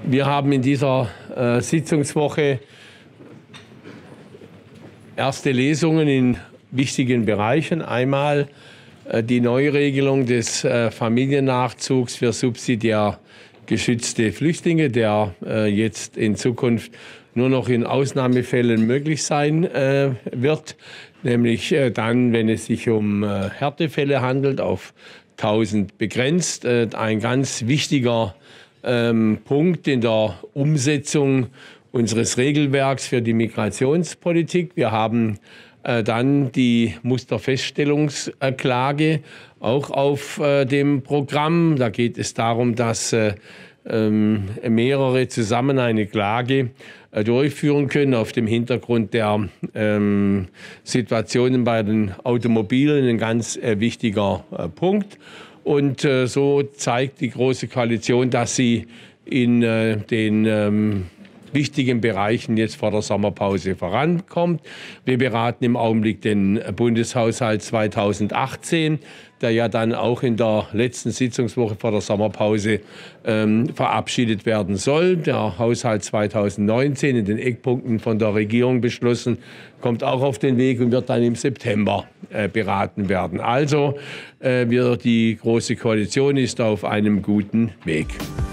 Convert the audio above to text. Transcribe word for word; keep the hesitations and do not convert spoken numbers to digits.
Wir haben in dieser äh, Sitzungswoche erste Lesungen in wichtigen Bereichen. Einmal äh, die Neuregelung des äh, Familiennachzugs für subsidiär geschützte Flüchtlinge, der äh, jetzt in Zukunft nur noch in Ausnahmefällen möglich sein äh, wird, nämlich äh, dann, wenn es sich um äh, Härtefälle handelt, auf tausend begrenzt. Äh, ein ganz wichtiger ähm, Punkt in der Umsetzung unseres Regelwerks für die Migrationspolitik. Wir haben äh, dann die Musterfeststellungsklage auch auf äh, dem Programm. Da geht es darum, dass äh, ähm, mehrere zusammen eine Klage äh, durchführen können auf dem Hintergrund der ähm, Situationen bei den Automobilen. Ein ganz äh, wichtiger äh, Punkt. Und äh, so zeigt die Große Koalition, dass sie in äh, den ähm, wichtigen Bereichen jetzt vor der Sommerpause vorankommt. Wir beraten im Augenblick den Bundeshaushalt zweitausendachtzehn, der ja dann auch in der letzten Sitzungswoche vor der Sommerpause ähm, verabschiedet werden soll. Der Haushalt zweitausendneunzehn, in den Eckpunkten von der Regierung beschlossen, kommt auch auf den Weg und wird dann im September äh, beraten werden. Also äh, wir, die Große Koalition ist auf einem guten Weg.